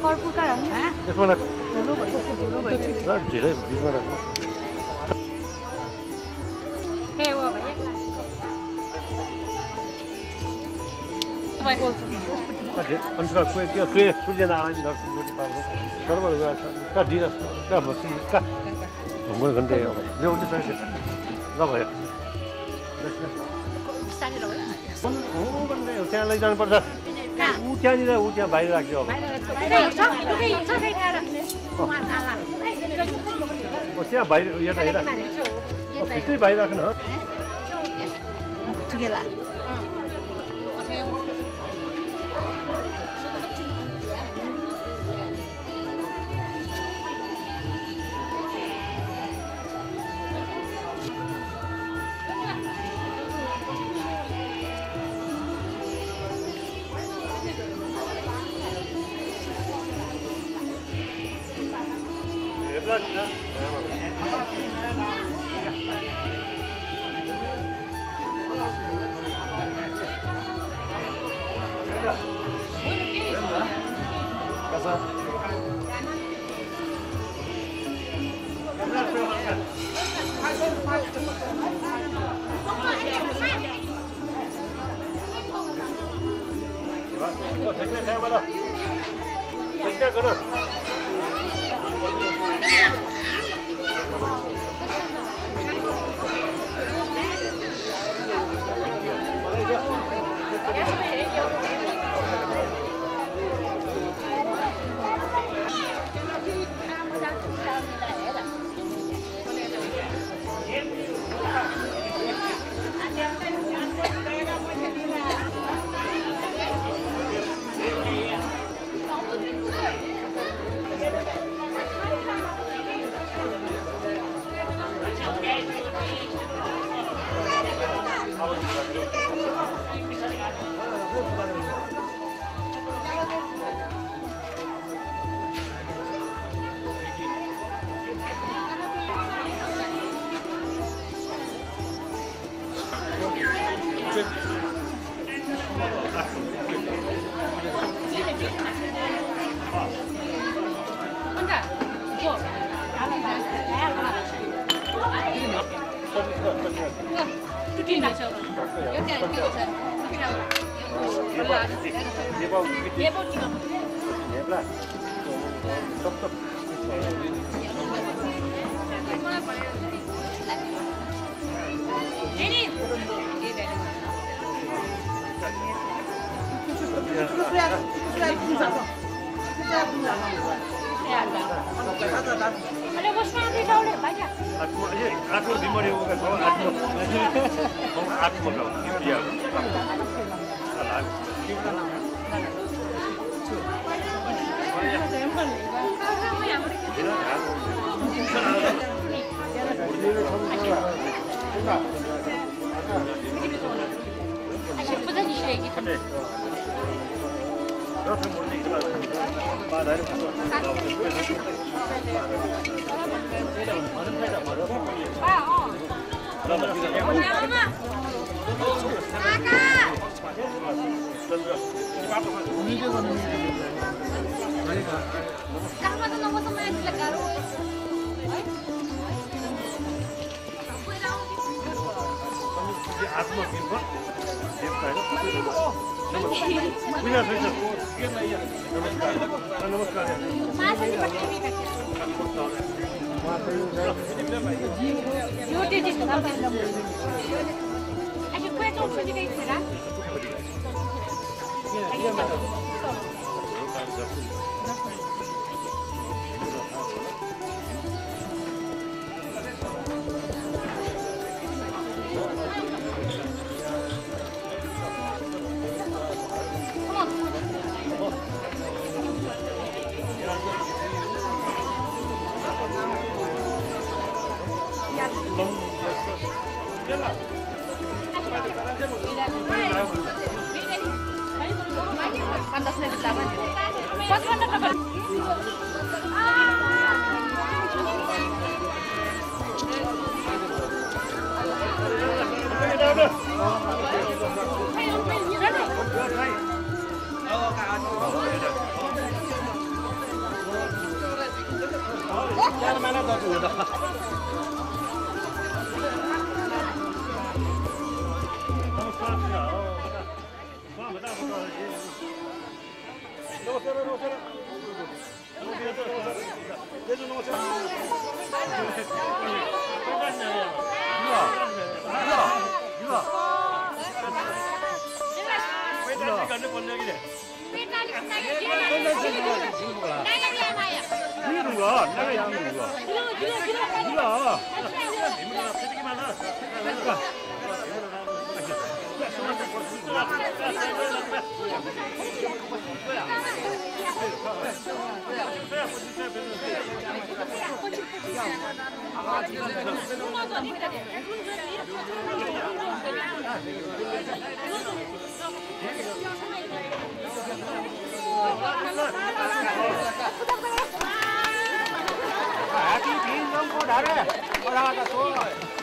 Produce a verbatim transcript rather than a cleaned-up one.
कर्पुका हो नि त्यसमा राख ठुलो भयो ठुलो भयो र धेरै बिचमा राख ए हो भए तपाईको अझै अन्तर कोही त्यो के सूर्य नारायण दर्शन गर्ने पार्नु सर्व गएको छ का दिस का बसी का घुम्न घन्टे हो भाइ जो उठ्छ ल भयो सानी रह्यो कुन हो भन्ने त्यहाँ लैजानु पर्छ ऊ त्यहाँनिर ऊ त्यहाँ बाहिर राख्यो अब त्यहाँ बाहिर यहाँ हेर भित्रै बाहिर राख्नु हो Pantas na kita man. Pag à, cái chuyện không có đã đấy, có ra ta số rồi.